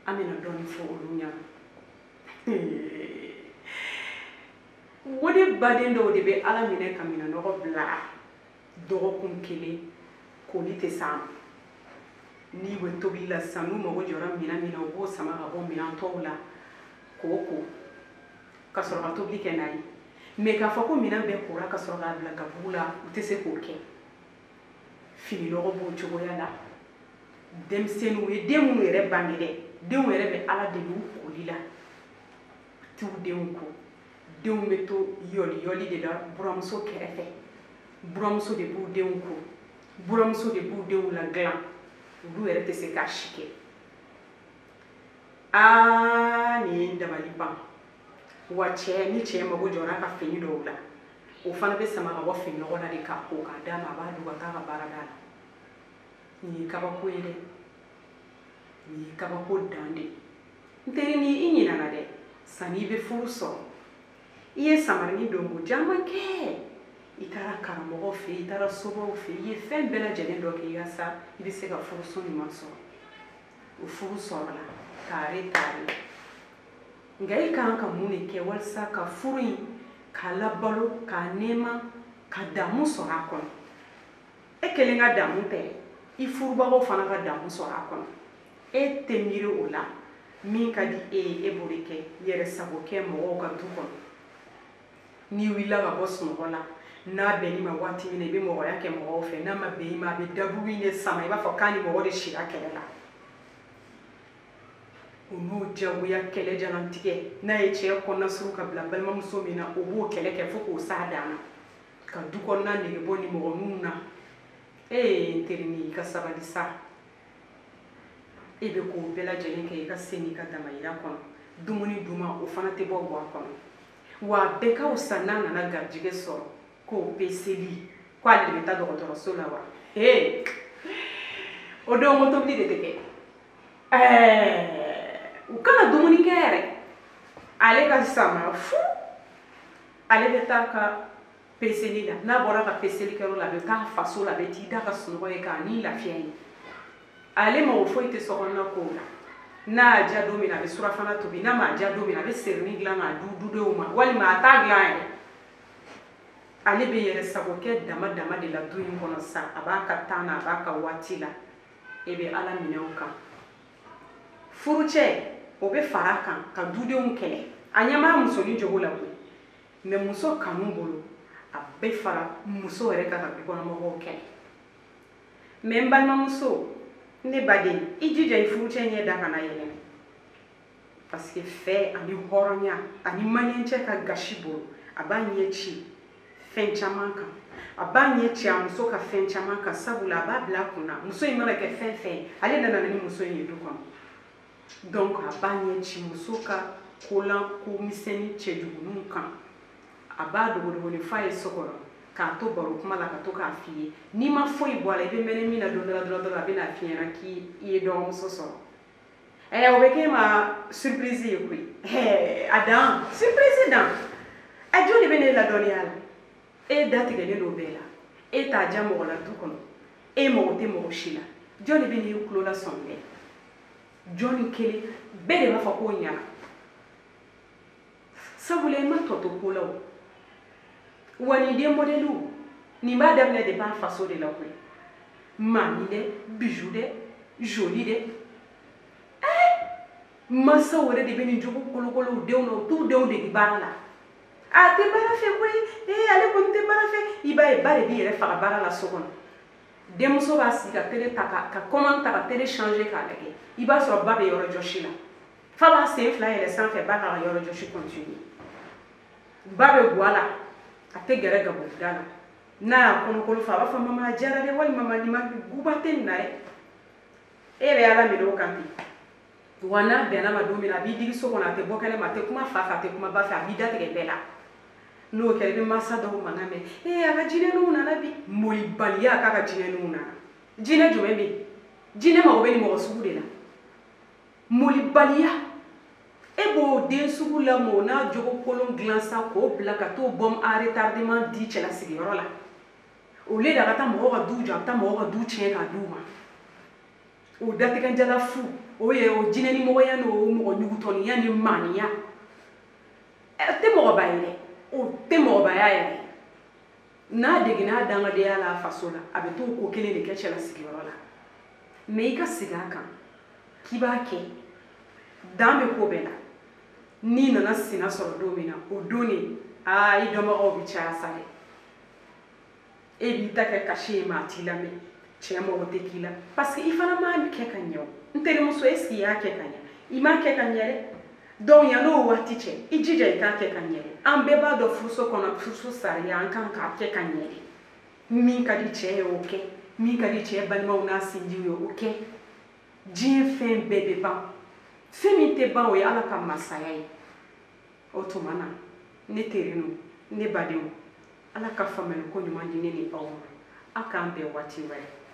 amena dɔɔni fɔ olu ɲɛna o de baden dɔw de bɛ ala minɛ ka minɛnɔgɔ bila dɔgɔkun kelen koli tɛ s'a ma n'i bɛ tobili la sisan n'u mago jɔra minɛn min na u b'o sama ka bɔ minɛn tɔw la k'o ko ka sɔrɔ ka tobili kɛ n'a ye mais k'a fɔ ko minɛn bɛɛ kora ka sɔrɔ k'a bila gabugu la u tɛ se k'o kɛ fini nɔgɔ b'o cogoya la denmisɛnninw ye den minnu yɛrɛ bange dɛ denw yɛrɛ bɛ ala deli u koli la t'u denw ko denw bɛ to yɔli yɔli de la buramuso kɛrɛfɛ buramuso de b'u denw ko buramuso de b'u denw ladilan olu yɛrɛ tɛ se k'a si kɛ nin ye n dabali ban wa cɛ ni cɛ mago jɔra ka fini dɔw la o fana bɛ sama ka bɔ fini nɔgɔ la de k'a ko k'a d'a ma a b'a dun ka taa ka baara d'a la nin ye kabako ye dɛ nin ye kabako dan de n teri ni i ɲinana dɛ sanni i bɛ furu sɔrɔ i ye samarini donko caman kɛ i taara karamɔgɔ fɛ yen i taara sobaw fɛ yen i ye fɛn bɛɛ lajɛlen dɔ kɛ yaasa i bɛ se ka furuso ɲuman sɔrɔ o furu sɔrɔla taare taare nka i kan ka mun de kɛ walasa ka furu in k'a labalo k'a nɛɛma ka damu sɔrɔ a kɔnɔ e kelen ka damu tɛ i furubagaw fana ka damu sɔrɔ a kɔnɔ e tɛ miiri o la min ka di e ye e b'o de kɛ yɛrɛ sago kɛ mɔgɔw ka du kɔnɔ n'i wulila ka bɔ sunɔgɔ la n'a bɛn'i ma waati min na i bɛ mɔgɔya kɛ mɔgɔw fɛ n'a ma bɛn i ma a bɛ daburu in de sama i b'a fɔ k'a ni mɔgɔ de sira kɛlɛ la o n'o diyagoya kɛlɛ jalantigɛ n'a ye cɛ kɔnɔna suru ka bila balimamuso min na o b'o kɛlɛ kɛ fo k'o s'a dan na ka du kɔnɔna nege bɔ ni mɔgɔninw na n terini i ka sabali sa e bɛ k'o bɛɛ lajɛlen kɛ i ka se n'i ka damayira kɔnɔ dumuni duma o fana tɛ bɔ a kɔnɔ wa a bɛɛ ka fisa n'a nana garijɛgɛ sɔrɔ k'o peseli k'ale de bɛ taa dɔgɔtɔrɔso la wa o don ko tobili de tɛ kɛ u kana dumuni kɛ yɛrɛ ale ka sama fu ale bɛ taa ka peseli la n'a bɔra ka peseli kɛyɔrɔ la a bɛ taa faso la a bɛ t'i da ka sunɔgɔ ye k'a ni lafiya ye ale mago foyi tɛ sokɔnɔna kow la n'a y'a diya don min na a bɛ surafana tobi n'a ma diya don min na a bɛ serini dilan k'a du dudenw ma walima a t'a dilan yɛrɛ ale bɛ yɛrɛ sago kɛ dama dama de la du in kɔnɔ sa a b'a ka temps na a b'a ka waati la e bɛ ala minɛ o kan furucɛ o bɛ fara a kan ka dudenw kɛlɛ a ɲɛ b'a musonin jogo la koyi mais muso kanu bolo a bɛ fara muso yɛrɛ kan ka dukɔnɔmɔgɔw kɛlɛ mais n balimamuso ne baden i jija i furucɛ ɲɛ da kana yɛlɛmɛ parce que fɛ ani hɔrɔnya ani maliyɛncɛ ka gasi bolo a b'a ɲɛ ci fɛn caman kan a b'a ɲɛ ci a muso ka fɛn caman kan sabula a b'a bila a kunna muso in mana kɛ fɛn fɛn ye ale nana ni muso in ye du kɔnɔ donc a b'a ɲɛ ci muso ka kolan ko misɛnnin cɛjuguninw kan a b'a dogodogoni f'a ye so kɔnɔ k'a to baro kuma la ka to k'a f'i ye n'i ma foyi bɔ a la i bɛ mɛnɛ min na don dɔ la dɔrɔn a bɛ n'a f'i ɲɛna k'i ye dɔgɔmuso sɔrɔ o bɛ k'e ma surprise ye koyi a dan surprise dan jɔn de bɛ ne ladɔnniya la e datigɛlen don bɛɛ la e t'a diya mɔgɔ la du kɔnɔ e mago tɛ mɔgɔ si la jɔn de bɛ n'i tulo la sɔn bɛɛ jɔn ni kelen bɛɛ de b'a fɔ k'o ɲɛna sabula i ma tɔ to ko la o wa nin den modèle nin b'a daminɛ de b'a faso de la koyi mani dɛ bijou dɛ joli dɛ mansaw yɛrɛ de bɛ nin jogo kolokolow denw na u t'u denw dege baara la a tɛ baara fɛ koyi ale kɔni tɛ baara fɛ i b'a ye ba de b'i yɛrɛ faga baara la so kɔnɔ denmuso b'a sigi ka télé ta ka commande ta ka télé changer k'a lajɛ i b'a sɔrɔ ba bɛ yɔrɔ jɔsi la fa b'a sen fila yɛlɛ sanfɛ ba ka yɔrɔ jɔsi continue ba bɛ guwa la a tɛ gɛrɛ gabuguda la n'a y'a kɔnɔkolo fɔ a b'a fɔ mama a diyara dɛ walima mama nin ma guba tɛ nin na dɛ e bɛ ala minɛ o kan ten wa n'a bɛnna ma don min na a b'i digi so kɔnɔ a tɛ bɔ kɛnɛ ma a tɛ kuma fa fɛ a tɛ kuma ba fɛ a b'i datigɛ bɛɛ la n'o kɛra i bɛ mansa dɔw mankan mɛn a ka jinɛninw nana bi molibaliya k'a ka jinɛninw nana jinɛ jumɛn bɛ yen jinɛ mago bɛ nin mɔgɔ sugu de la molibaliya e b'o den sugu lamɔ n'a jogo kolon dilan sa k'o bila ka t'o bɔn a retardement di cɛla sigiyɔrɔ la au lieu de a ka taa mɔgɔw ka du jɔ a bɛ taa mɔgɔw ka du tiɲɛ k'a d'u ma o datigɛnjala fu o ye o jinɛnimɔgɔya n'o mɔgɔ ɲugutɔniya ni maniya tɛ mɔgɔba ye dɛ o tɛ mɔgɔbaya yɛrɛ n'a deginna a dangadenya la a faso la a bɛ t'o ko kelen de kɛ cɛla sigiyɔrɔ la mais i ka segin a kan k'i b'a kɛ dan bɛ ko bɛɛ la n'i nana sina sɔrɔ don min na o don de i dɔnbagaw bɛ caya sa dɛ e b'i ta kɛ kasi ye maa t'i lamɛn cɛ mɔgɔ tɛ k'i la parce que i fana m'a kɛ ka ɲɛ o n terimuso est ce que i y'a kɛ ka ɲɛ i m'a kɛ ka ɲɛ dɛ donc yan'o waati cɛ i jija i k'a kɛ ka ɲɛ dɛ an bɛɛ b'a dɔn furuso kɔnɔ furuso sariya an kan k'a kɛ ka ɲɛ de min ka di cɛ ye o kɛ min ka di cɛ balimaw n'a sinjiw ye o kɛ diɲɛ fɛn bɛɛ bɛ ban fɛn min tɛ ban o ye ala ka masaya ye o tuma na ne teriw ne badenw ala ka faamuyali ko ɲuman di ne ni aw ma a k'an bɛn waati wɛrɛ